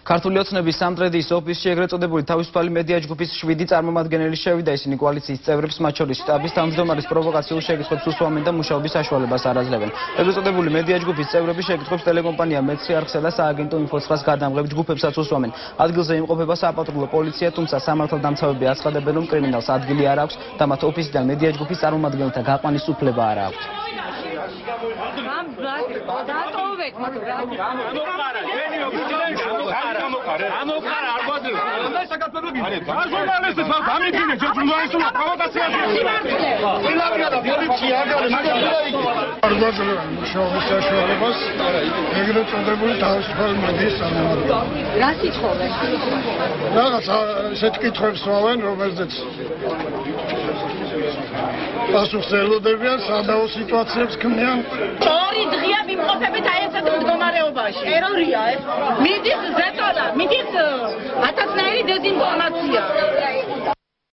ქართული ოცნების სამტრედიის ოფისში ეგრეთ წოდებული თავისუფალი მედია ჯგუფის 7 წარმომადგენელი შევიდა. Ისინი კოალიციის წევრებს, მათ შორის შტაბის თავმჯდომარის პროვოკაციულ შეკითხვებს უსვამენ და მუშაობის საშუალებას არ აძლევენ. ეგრეთ წოდებული მედია ჯგუფის წევრები შეკითხვებს ტელეკომპანია მეცხრე არხსა და სააგენტო ინფოცხრას გადამღებ ჯგუფებსაც უსვამენ. ადგილზე იმყოფება საპატრულო პოლიცია, თუმცა სამართალდამცავები აცხადებენ, რომ კრიმინალს ადგილი არ აქვს და მათ ოფისიდან მედია ჯგუფის წარმომადგენელთა გაყვანის უფლება არ აქვს. პასუხს ელოდებიან, სადაო სიტუაციებს ქმნიან. ორი დღეა ვიმყოფებით აი ესეთ მდგომარეობაში. ტერორია ეს. მიდის ზეწოლა, მიდის ათასნაირი დეзинფორმაცია.